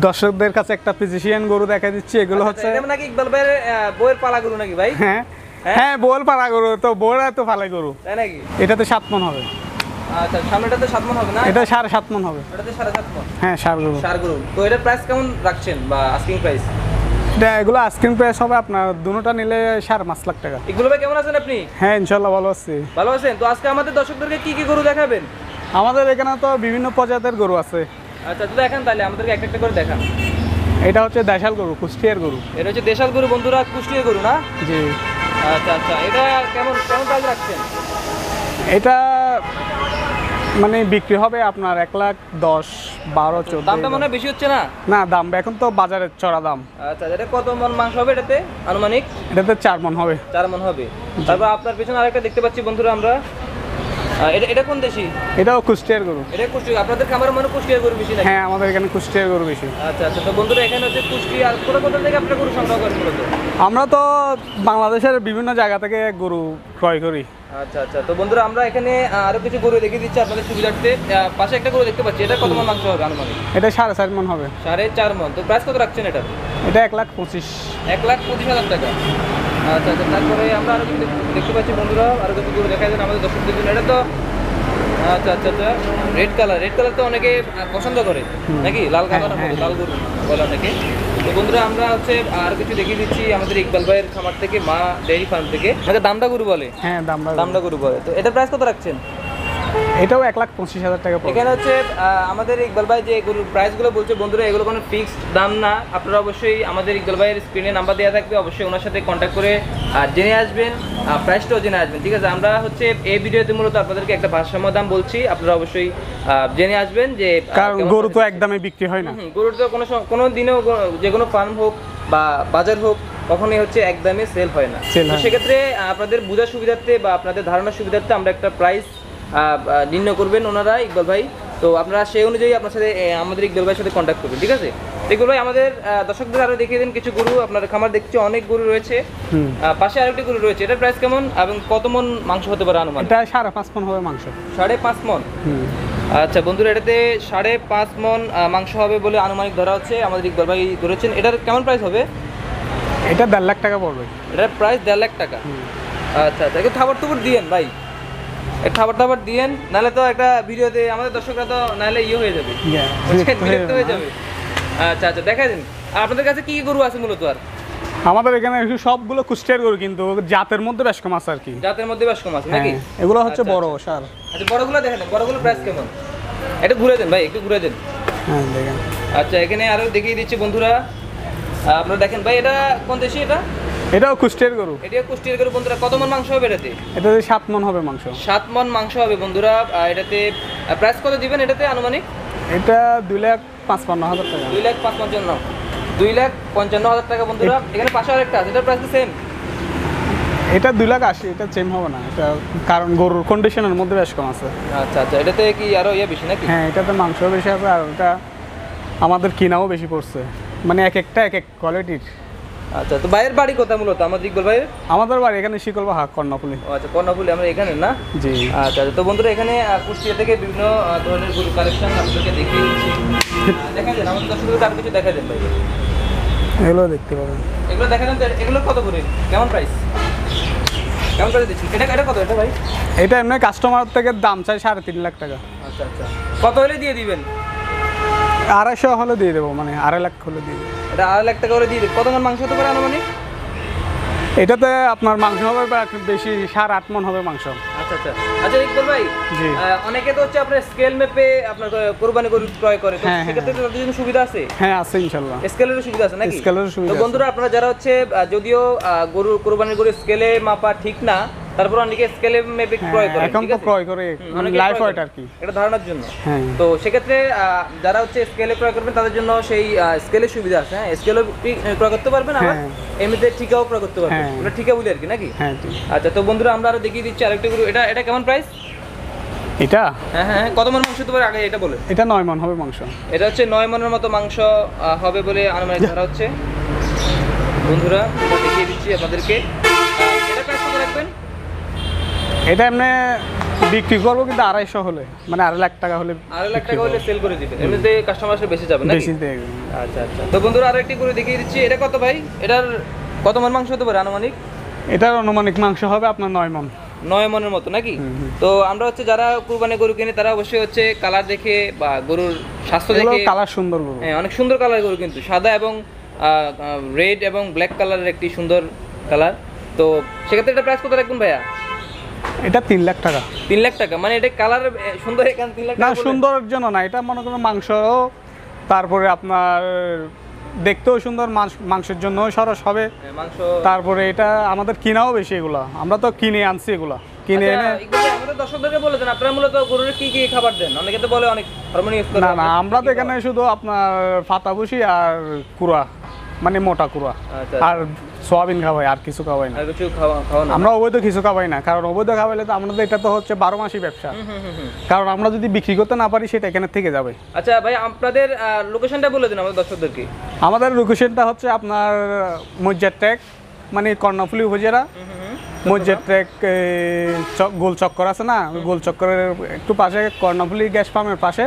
দর্শকদের কাছে একটা ফিজিশিয়ান গরু দেখা দিচ্ছি। এগুলো হচ্ছে এটা নাকি ইকবাল ভাইয়ের বইয়ের পালা গরু নাকি ভাই? হ্যাঁ হ্যাঁ, বল পালা গরু তো বড় তো ফালাই গরু, তাই নাকি? এটাতে 7 মণ হবে। আচ্ছা, সামনেটাতে 7 মণ হবে না? এটা 7.5 মণ হবে। এটাতে 7.5 মণ। হ্যাঁ, ষাঁড় গরু। ষাঁড় গরু। তো এটার প্রাইস কেমন রাখছেন বা আস্কিং প্রাইস? এগুলো আস্কিং প্রাইস হবে আপনার দুটোটা নিলে 5.5 লাখ টাকা। ইকবাল ভাই কেমন আছেন আপনি? হ্যাঁ, ইনশাল্লাহ ভালো আছি। ভালো আছেন? তো আজকে আমাদের দর্শকদেরকে কি কি গরু দেখাবেন? আমাদের এখানে তো বিভিন্ন প্রজাতির গরু আছে। আচ্ছা, তো দেখান তাহলে আমাদেরকে একটা একটা করে দেখান। এটা হচ্ছে দেশাল গরু, কুষ্টিয়ার গরু। এটা হচ্ছে দেশাল গরু বন্ধুরা, কুষ্টিয়ার গরু না? জি। আচ্ছা আচ্ছা, এটা কেমন কেমন প্রাইস রাখছেন? এটা মানে বিক্রি হবে আপনার 1,10,000, 12, 14। দামটা মনে হয় বেশি হচ্ছে না? না, দাম এখন তো বাজারের চড়া দাম। আচ্ছা, এটা কত মণ মাংস হবে এটাতে আনুমানিক? এটাতে 4 মণ হবে। 4 মণ হবে। তারপর আপনার পেছনে আরেকটা দেখতে পাচ্ছি বন্ধুরা আমরা, এটা এটা কোন দেশি? এটাও কুষ্টিয়ার গরু। এটা কুষ্টিয়া। আপনাদের খামারের মনে কুষ্টিয়ার গরু বেশি নাকি? হ্যাঁ, আমাদের এখানে কুষ্টিয়ার গরু বেশি। আচ্ছা আচ্ছা, তো বন্ধুরা এখানে হচ্ছে কুষ্টিয়া। আর কোথা থেকে আপনারা গরু সংগ্রহ করেন মূলত? আমরা তো বাংলাদেশের বিভিন্ন জায়গা থেকে গরু ক্রয় করি। আচ্ছা আচ্ছা, তো বন্ধুরা আমরা এখানে আরো কিছু গরু দেখিয়ে দিচ্ছি আপনাদের সুবিধার্থে। পাশে একটা গরু দেখতে পাচ্ছি, এটা কত মণ মাংস হবে আনুমানিক? এটা 4.5 মণ হবে। 4.5 মণ। তো প্রাইস কত রাখছেন এটা? এটা 1,25,000। 1,25,000 টাকা। আচ্ছা আচ্ছা, তারপরে আমরা আরো কিছু দেখতে পাচ্ছি বন্ধুরা, আরো কিছু গরু দেখাই দেন আমাদের দর্শকদের জন্য। এটা তো আচ্ছা আচ্ছা আচ্ছা, রেড কালার। রেড কালার তো অনেকে পছন্দ করে নাকি? লাল কালার লাল গরু বলে অনেকে। তো বন্ধুরা আমরা হচ্ছে আর কিছু দেখিয়ে দিচ্ছি আমাদের ইকবাল ভাইয়ের খামার থেকে, মা ডেয়ারি ফার্ম থেকে। এটা দামটা গরু বলে? হ্যাঁ, দামটা গরু বলে। তো এটা প্রাইস কত রাখছেন? এটাও 1,25,000 টাকা পড়বে। এখানে হচ্ছে আমাদের ইকবাল ভাই যে গরুর প্রাইসগুলো বলছে বন্ধুরা, এগুলো কোনো ফিক্সড দাম না। আপনারা অবশ্যই আমাদের ইকবাল ভাইয়ের স্ক্রিনে নাম্বার দেওয়া থাকবে, অবশ্যই ওনার সাথে কন্ট্যাক্ট করে জেনে আসবেন, প্রাইসটাও জেনে আসবেন। ঠিক আছে, আমরা হচ্ছে এই ভিডিওতে মূলত আপনাদেরকে একটা ভারসাম্য দাম বলছি, আপনারা অবশ্যই জেনে আসবেন যে কারণ গরু তো একদমে বিক্রি হয় না। গরুর তো কোনো দিনেও যে কোনো ফার্ম হোক বা বাজার হোক কখনোই হচ্ছে একদমই সেল হয় না। তো সেক্ষেত্রে আপনাদের বোঝার সুবিধার্থে বা আপনাদের ধারণার সুবিধার্থে আমরা একটা প্রাইস নির্ণয় করবেন ওনারা, ইকবাল ভাই। তো আপনারা সেই অনুযায়ী আপনার সাথে আমাদের ইকবাল ভাইয়ের সাথে কন্ট্যাক্ট করবেন। ঠিক আছে, ইকবাল ভাই আমাদের দর্শকদের আরো দেখিয়ে দিন কিছু গরু। আপনার খামার দেখছি অনেক গরু রয়েছে, পাশে আরেকটি গরু রয়েছে। এটার প্রাইস কেমন এবং কত মণ মাংস হতে পারে আনুমানিক? এটা 5.5 মণ হবে মাংস। 5.5 মণ। আচ্ছা বন্ধুরা, এটাতে 5.5 মণ মাংস হবে বলে আনুমানিক ধরা হচ্ছে, আমাদের ইকবাল ভাই ধরেছেন। এটার কেমন প্রাইস হবে? এটা 1.5 লাখ টাকা পড়বে। এটার প্রাইস 1.5 লাখ টাকা। আচ্ছা আচ্ছা, একটু খাবার টুকুর দিয়েন ভাই, এক খাবার দিয়েন, নাহলে তো একটা ভিডিওতে আমাদের দর্শকরা তো নাহলে হয়ে যাবে, বিরক্ত হয়ে যাবে। আচ্ছা আচ্ছা, দেখা দিন আপনাদের কাছে কি গরু আছে মূলত? আর আমাদের এখানে সবগুলো কুষ্টিয়ার গরু, কিন্তু জাতের মধ্যে বেশ কম আছে আর কি। জাতের মধ্যে বেশ কম আছে নাকি? এগুলো হচ্ছে বড় সার। আচ্ছা, বড়গুলো দেখেন, বড়গুলো প্রাইস কেমন? একটু ঘুরে দেন ভাই, একটু ঘুরে দেন। হ্যাঁ, দেখেন। আচ্ছা, এখানে আরো দেখিয়ে দিচ্ছি বন্ধুরা, আপনারা দেখেন ভাই। এটা কোন দেশি? এটাও কুষ্টিয়ার গরু। এটাও কুষ্টিয়ার গরু বন্ধুরা। কত মণ মাংস হবে এটাতে? এটাতে 7 মণ হবে মাংস। 7 মণ মাংস হবে বন্ধুরা। এটাতে প্রাইস কত দিবেন এটাতে আনুমানিক? এটা 2,55,000 টাকা। 2,55,000 টাকা বন্ধুরা। এখানে পাশে আরেকটা আছে, এটার প্রাইস কি সেম? এটা 2,80,000, এটা সেম হবে না এটা, কারণ গরুর কন্ডিশনের মধ্যে বেশ কম আছে। আচ্ছা আচ্ছা, এটাতে কি আরো বেশি নাকি? হ্যাঁ, এটাতে মাংস বেশি আছে, আর ওটা আমাদের কিনাও বেশি পড়ছে, মানে এক একটা এক এক কোয়ালিটির। আচ্ছা, তো ভাইয়ের বাড়ি কোথায় মূলত আমাদের ইকবাল ভাইয়ের? আমাদের বাড়ি এখানে শিকলবাহা, কর্ণফুলি। আচ্ছা, কর্ণফুলি, আমরা এখানে না? জি। আচ্ছা আচ্ছা, তো বন্ধুরা এখানে কুষ্টিয়া থেকে বিভিন্ন ধরনের গরু কালেকশন আপনাদেরকে দেখিয়ে দিচ্ছি। দেখা দেন আমাদের দর্শকদের আরো কিছু দেখা দেন ভাই। এগুলো দেখতে পাবেন। এগুলো দেখা দেন, এগুলো কত করে, কেমন প্রাইস, কেমন প্রাইস দিচ্ছি? এটা কত এটা ভাই? এটা এমনি কাস্টমার থেকে দাম চাই 3.5 লাখ টাকা। আচ্ছা আচ্ছা, কত হলে দিয়ে দিবেন? 250 হলে দিয়ে দেবো, মানে 2.5 লাখ হলে দিয়ে দেবো। এটা 2.5 লাখ টাকা করে দিয়ে দেবো। কত মণ মাংস হতে পারে আনুমানিক? এটাতে আপনার মাংস হবে বেশি, 7-8 মণ হবে মাংস। আচ্ছা আচ্ছা আচ্ছা, ইকবাল ভাই, জি। অনেকে তো হচ্ছে আপনার স্কেল মেপে আপনার কোরবানি গরু ক্রয় করে, তো সেক্ষেত্রে তাদের জন্য সুবিধা আছে? হ্যাঁ, আছে ইনশাআল্লাহ। স্কেলের সুবিধা আছে নাকি? স্কেলের সুবিধা তো বন্ধুরা আপনারা যারা হচ্ছে যদিও গরু কোরবানির গরু স্কেলে মাপা ঠিক না, তারপর অনেকে স্কেলে মেপে ক্রয় করে। এখন তো ক্রয় করে লাইফ ওয়েট আর কি, এটা ধারণার জন্য। হ্যাঁ, তো সেক্ষেত্রে যারা হচ্ছে স্কেলে ক্রয় করবেন তাদের জন্য সেই স্কেলের সুবিধা আছে। হ্যাঁ, স্কেলও ক্রয় করতে পারবেন, আবার এমনিতে ঠিকাও ক্রয় করতে পারবেন। ওটা ঠিকা বলি আর কি নাকি? হ্যাঁ। আচ্ছা, তো বন্ধুরা আমরা আরো দেখিয়ে দিচ্ছি আরেকটা গরু। এটা কেমন প্রাইস? এটা হ্যাঁ হ্যাঁ, কত মণ মাংস হতে পারে আগে এটা বলে? এটা 9 মণ হবে মাংস। এটা হচ্ছে 9 মণের মতো মাংস হবে বলে আনুমানিক ধরা হচ্ছে বন্ধুরা। এটা দেখিয়ে দিচ্ছি আপনাদেরকে। এটা প্রাইস কত রাখবেন? এটা এমনি বিক্রি করবো কিন্তু 250 হলে, মানে 2.5 লাখ টাকা হলে। 2.5 লাখ টাকা হলে সেল করে দিবেন, এমনিতে কাস্টমার আসলে বেশি যাবে নাকি? বেশি দেবে। আচ্ছা আচ্ছা। তো বন্ধুরা আরো একটি গরু দেখিয়ে দিচ্ছি, এটা কত ভাই? এটার কত মন মাংস হতে পারে আনুমানিক? এটার আনুমানিক মাংস হবে আপনার 9 মণ। 9 মনের মতো নাকি? তো আমরা হচ্ছে যারা কুরবানি গরু কিনে তারা অবশ্যই হচ্ছে কালার দেখে বা গরুর স্বাস্থ্য দেখে, কালার সুন্দর গরু, হ্যাঁ অনেক সুন্দর কালার গরু, কিন্তু সাদা এবং রেড এবং ব্ল্যাক কালারের একটি সুন্দর কালার। তো সেক্ষেত্রে এটা প্রাইস কত রাখবেন ভাইয়া? এটা 3 লাখ টাকা। 3 লাখ টাকা, মানে এটা কালার সুন্দর এখানে 3 লাখ না, টাকা বলে? সুন্দরের জন্য না, এটা মনে করেন মাংস, তারপরে আপনার দেখতেও সুন্দর, মাংসের জন্য সরস হবে মাংস। তারপরে এটা আমাদের কিনাও বেশি, এগুলা আমরা তো কিনে আনছি, এগুলা কিনে এনে। আমাদের দর্শকদেরকে বলে দেন আপনারা মূলত গরুর কি কি খাবার দেন? অনেকে তো বলে অনেক হরমোন ইউজ করে। না না, আমরা তো এখানে শুধু আপনার পাতা ভুসি আর কুড়া, মানে মোটা কুড়া, আচ্ছা, আর সোয়াবিন খাওয়াই, আর কিছু খাওয়াই না। আর কিছু খাওয়া না? আমরা অবৈধ কিছু খাওয়াই না, কারণ অবৈধ খাওয়াইলে তো আমাদের এটা তো হচ্ছে 12 মাসই ব্যবসা, কারণ আমরা যদি বিক্রি করতে না পারি সেটা এখানে থেকে যাবে। আচ্ছা ভাই, আপনাদের লোকেশনটা বলে দিন আমাদের দর্শকদেরকে। আমাদের লোকেশনটা হচ্ছে আপনার মসজিদ ট্র্যাক, মানে কর্ণফুলী উপজেলা মসজিদ ট্র্যাক, গোল চক্কর আছে না, গোল চক্করের একটু পাশে, কর্ণফুলী গ্যাস পাম্পের পাশে,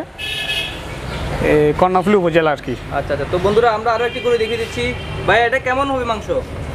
কর্ণফুলী উপজেলা আর কি। আচ্ছা আচ্ছা। তো বন্ধুরা আমরা আরো একটি করে দেখিয়ে দিচ্ছি। ভাই এটা কেমন হবে মাংস?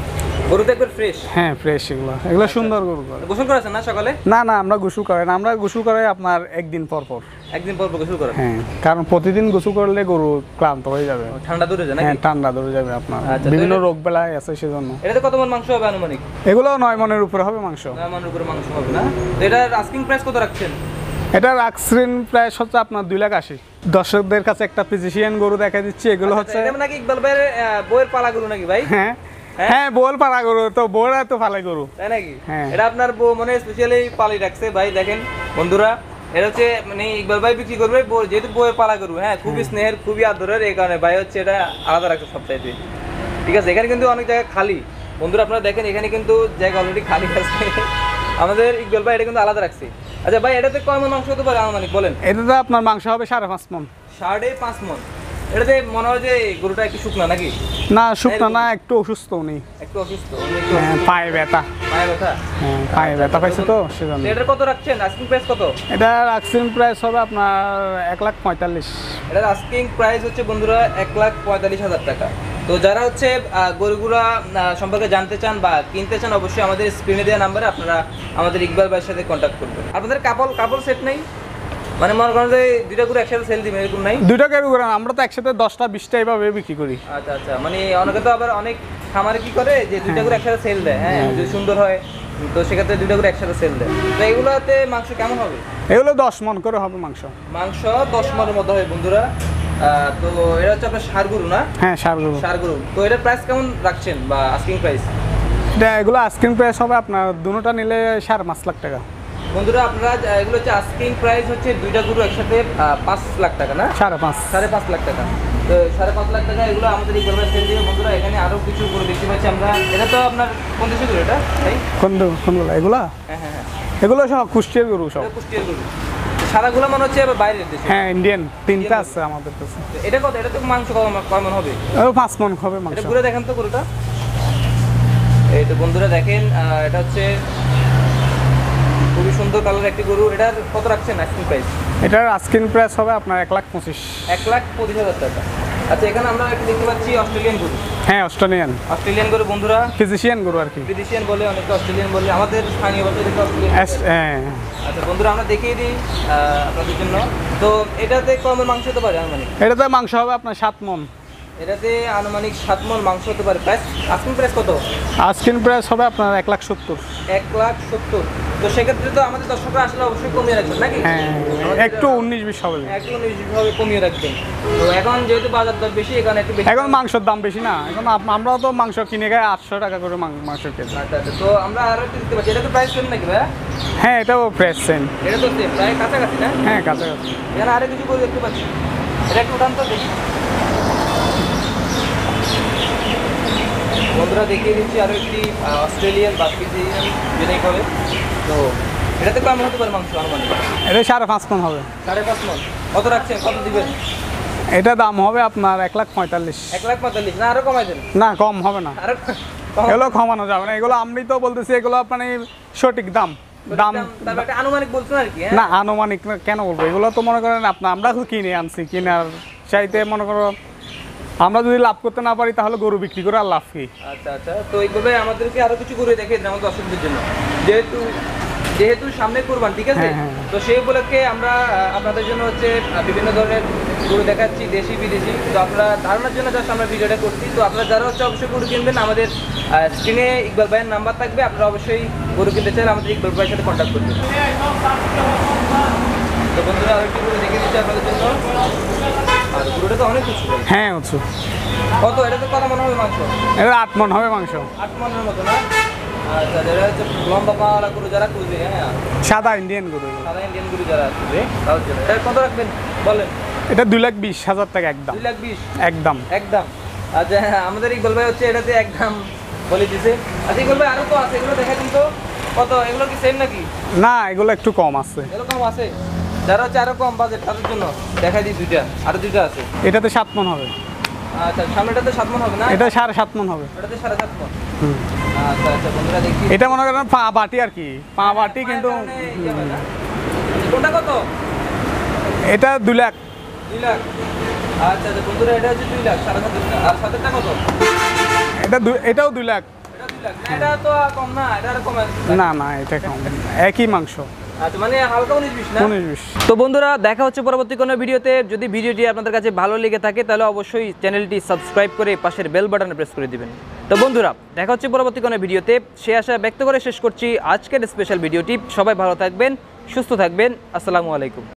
গরু তো একবার ফ্রেশ? হ্যাঁ ফ্রেশ, এগুলো সুন্দর গরু। গোসল করেছেন না সকালে? না না, আমরা গোসল করাই না, আমরা গোসল করাই আপনার একদিন পর পর। একদিন পর গোসল করেন? হ্যাঁ, কারণ প্রতিদিন গোসল করলে গরু ক্লান্ত হয়ে যাবে, ঠান্ডা ধরে যায় নাকি? হ্যাঁ ঠান্ডা ধরে যাবে আপনার, আচ্ছা, বিভিন্ন রোগ বেলায় আছে সেজন্য। এটাতে কত মন মাংস হবে আনুমানিক? এগুলো 9 মণের উপরে হবে মাংস। 9 মনের উপরে মাংস হবে না? তো এটার আস্কিং প্রাইস কত রাখছেন? এটা রাখছেন প্রায় হচ্ছে আপনার 2,80,000। দর্শকদের কাছে একটা ফিজিশিয়ান গরু দেখা দিচ্ছি, এগুলো হচ্ছে এটা নাকি ইকবাল ভাইয়ের বইয়ের পালা গরু নাকি ভাই? হ্যাঁ হ্যাঁ, বোল পালা গরু, তো বোরা তো ফালাই গরু, তাই নাকি? হ্যাঁ। এটা আপনার বউ মনে স্পেশালি পালি রাখছে ভাই, দেখেন বন্ধুরা, এটা হচ্ছে মানে ইকবাল ভাই বিক্রি করবে যেহেতু বইয়ের পালা গরু, হ্যাঁ খুবই স্নেহের, খুবই আদরের, এই কারণে ভাই হচ্ছে এটা আলাদা রাখছে সবচাইতে। ঠিক আছে, এখানে কিন্তু অনেক জায়গা খালি, বন্ধুরা আপনারা দেখেন এখানে কিন্তু জায়গা অলরেডি খালি আছে। আমাদের ইকবাল ভাই এটা কিন্তু আলাদা রাখছে। আচ্ছা ভাই, এটাতে কয় মণ মাংস হতে পারে আনুমানিক বলেন? এটাতে আপনার মাংস হবে 5.5 মণ। 5.5 মণ? এটাতে মনে হয় যে গরুটা একটু শুকনা নাকি? না শুকনা না, একটু অসুস্থ উনি, একটু অসুস্থ, হ্যাঁ পায়ে ব্যথা, পায়ে ব্যথা, হ্যাঁ পায়ে ব্যথা পাইছে তো সেজন্য। এটার কত রাখছেন আস্কিং প্রাইস কত? এটা আস্কিং প্রাইস হবে আপনার 1,45,000। এটার আস্কিং প্রাইস হচ্ছে বন্ধুরা 1,45,000 টাকা। তো যারা হচ্ছে গরুগুলা সম্পর্কে জানতে চান বা কিনতে চান, অবশ্যই আমাদের স্ক্রিনে দেওয়া নাম্বারে আপনারা আমাদের ইকবাল ভাইয়ের সাথে কন্ট্যাক্ট করবেন। আপনাদের কাপড় সেট নেই, মানে মনে করেন যে দুইটা গরু একসাথে সেল দিবেন এরকম নাই? দুইটা গরু করে আমরা তো একসাথে 10টা 20টা এইভাবে বিক্রি করি। আচ্ছা আচ্ছা, মানে অনেকে তো আবার অনেক খামারে কি করে যে দুইটা গরু একসাথে সেল দেয়, হ্যাঁ যদি সুন্দর হয় তো সেক্ষেত্রে দুইটা গরু একসাথে সেল দেয়। তো এগুলোতে মাংস কেমন হবে? এগুলো 10 মণ করে হবে মাংস। মাংস 10 মণের মতো হয় বন্ধুরা। তো এটা হচ্ছে আপনার ষাঁড় গরু না? হ্যাঁ ষাঁড় গরু। ষাঁড় গরু। তো এটার প্রাইস কেমন রাখছেন বা আস্কিং প্রাইস? এগুলো আস্কিং প্রাইস হবে আপনার দুটোটা নিলে 5.5 লাখ টাকা। বন্ধুরা আপনারা এগুলো হচ্ছে আস্কিং প্রাইস হচ্ছে দুইটা গরু একসাথে 5 লাখ টাকা না? 5.5 লাখ টাকা। তো 5.5 লাখ টাকা এগুলো আমাদের এই গরুর সেল দিবে বন্ধুরা। এখানে আরো কিছু গরু দেখতে পাচ্ছি আমরা। এটা তো আপনার কোন দেশের গরু এটা ভাই? কোনগুলো এগুলা? হ্যাঁ হ্যাঁ হ্যাঁ, এগুলো সব কুষ্টিয়ার গরু সব। কুষ্টিয়ার গরু। সাদাগুলো মনে হচ্ছে আবার বাইরের দেশে। হ্যাঁ ইন্ডিয়ান, 3টা আছে আমাদের কাছে। এটা কত? এটা তো মাংস কয় মণ হবে? 5 মণ হবে মাংস। এটা ঘুরে দেখেন তো গরুটা। এই তো বন্ধুরা দেখেন, এটা হচ্ছে খুবই সুন্দর কালার একটি গরু। এটার কত রাখছেন আস্কিং প্রাইস? এটার আস্কিং প্রাইস হবে আপনার 1,25,000। 1,25,000 টাকা। আচ্ছা, এখানে আমরা একটু দেখতে পাচ্ছি অস্ট্রেলিয়ান গরু। হ্যাঁ অস্ট্রেলিয়ান গরু বন্ধুরা, ফিজিশিয়ান গরু আর কি। ফিজিশিয়ান বলে, অনেকে অস্ট্রেলিয়ান বলে, আমাদের স্থানীয় ভাষায় এটা অস্ট্রেলিয়ান। হ্যাঁ। আচ্ছা বন্ধুরা, আমরা দেখিয়ে দিই আপনাদের জন্য। তো এটাতে কম মাংস হতে পারে আনুমানিক? এটাতে মাংস হবে আপনার 7 মণ। এটাতে আনুমানিক 7 মণ মাংস হতে পারে। প্রাইস আস্কিং প্রাইস কত? আস্কিং প্রাইস হবে আপনার 1,70,000। 1,70,000। তো সেক্ষেত্রে তো আমাদের দর্শকরা আসলে অবশ্যই কমিয়ে রাখবেন নাকি? হ্যাঁ একটু 19-20 হবে। একটু 19-20 কমিয়ে রাখবেন। তো এখন যেহেতু বাজার দর বেশি, এখানে একটু বেশি। এখন মাংসের দাম বেশি না, এখন আমরাও তো মাংস কিনে খাই 800 টাকা করে মাংস কেজি। আচ্ছা আচ্ছা, তো আমরা আরো একটু দেখতে পাচ্ছি। এটা তো প্রাইস সেম নাকি ভাইয়া? হ্যাঁ এটাও প্রাইস সেম। এটা তো সেম, প্রায় কাছাকাছি না? হ্যাঁ কাছাকাছি। এখানে আরো কিছু করে দেখতে পাচ্ছি। এটা একটু উঠান তো দেখি। বন্ধুরা দেখিয়ে দিচ্ছি আরো একটি অস্ট্রেলিয়ান বা ফিজিয়ান জেনেক হবে। তো এটাতে কেমন হতে পারে মাংস আনুমানিক? এটা 5.5 মণ হবে। 5.5 মণ। কত রাখছেন, কত দিবেন? এটা দাম হবে আপনার 1,45,000। 1,45,000 না আরো কমাই দেন? না কম হবে না, আরো এগুলো কমানো যাবে না। এগুলো আমি তো বলতেছি এগুলো মানে সঠিক দাম। দাম তারপর একটা আনুমানিক বলছেন আর কি, হ্যাঁ? না আনুমানিক না, কেন বলবো, এগুলো তো মনে করেন আমরা তো কিনে আনছি, কেনার চাইতে মনে করো আমরা যদি লাভ করতে না পারি তাহলে গরু বিক্রি করে আর লাভ কি। আচ্ছা আচ্ছা, তো এইভাবে আমাদেরকে আরো কিছু করে দেখে দিন আমাদের দর্শকদের জন্য, যেহেতু সামনে কুরবান, ঠিক আছে? তো সেই উপলক্ষে আমরা আপনাদের জন্য হচ্ছে বিভিন্ন ধরনের গরু দেখাচ্ছি, দেশি বিদেশি। তো আপনারা ধারণার জন্য জাস্ট আমরা ভিডিওটা করছি। তো আপনারা যারা হচ্ছে অবশ্যই গরু কিনবেন, আমাদের স্ক্রিনে ইকবাল ভাইয়ের নাম্বার থাকবে, আপনারা অবশ্যই গরু কিনতে চাইলে আমাদের ইকবাল ভাইয়ের সাথে কন্ট্যাক্ট করবেন। তো বন্ধুরা আরেকটি গরু দেখে দিচ্ছি আপনাদের জন্য। আর গরুটা তো অনেক উঁচু। হ্যাঁ উঁচু। কত এটা তো কত মনে হবে মাংস? এটা 8 মণ হবে মাংস। 8 মণের মতো না? আচ্ছা, এটা হচ্ছে লম্বা পাওয়ালা গরু যারা খুঁজবে, হ্যাঁ, সাদা ইন্ডিয়ান গরু। সাদা ইন্ডিয়ান গরু যারা খুঁজবে তাদের জন্য। এটা কত রাখবেন বলেন? এটা 2,20,000 টাকা একদম। 2,20,000 একদম একদম। আচ্ছা, আমাদের ইকবাল ভাই হচ্ছে এটাতে একদম বলে দিছে। আচ্ছা ইকবাল ভাই আরো তো আছে, এগুলো দেখা দিন তো কত, এগুলো কি সেম নাকি? না এগুলো একটু কম আছে। এরকম আছে যারা হচ্ছে আরো কম বাজেট তাদের জন্য দেখা দিই দুইটা, আরো দুইটা আছে। এটাতে 7 মণ হবে। আচ্ছা, সামনেটাতে 7 মণ হবে না? এটা 7.5 মণ হবে। এটাতে 7.5 মণ। আচ্ছা আচ্ছা বন্ধুরা দেখি, এটা মনে করেন পা বাটি আর কি, পা বাটি কিন্তু। কোনটা কত? এটা 2 লাখ। 2 লাখ। আচ্ছা আচ্ছা বন্ধুরা, এটা হচ্ছে 2 লাখ 7.5 আর সাতেরটা কত? এটাও 2 লাখ। এটা 2 লাখ। না, এটা তো কম না, এটা আরো কম আছে। না না এটা কম, একই মাংস। আচ্ছা, মানে হালকা 19-20 না? 19-20। তো বন্ধুরা দেখা হচ্ছে পরবর্তী কোনো ভিডিওতে। যদি ভিডিওটি আপনাদের কাছে ভালো লেগে থাকে তাহলে অবশ্যই চ্যানেলটি সাবস্ক্রাইব করে পাশের বেল বাটনে প্রেস করে দিবেন। তো বন্ধুরা দেখা হচ্ছে পরবর্তী কোনো ভিডিওতে, সে আশা ব্যক্ত করে শেষ করছি আজকের স্পেশাল ভিডিওটি। সবাই ভালো থাকবেন, সুস্থ থাকবেন। আসসালামু আলাইকুম।